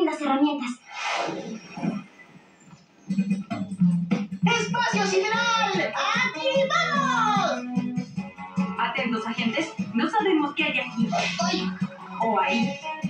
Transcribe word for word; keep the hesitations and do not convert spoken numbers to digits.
tremendas herramientas. ¡Espacio Sideral! ¡Aquí vamos! Atentos, agentes. No sabemos qué hay aquí. ¡Ay! O ahí.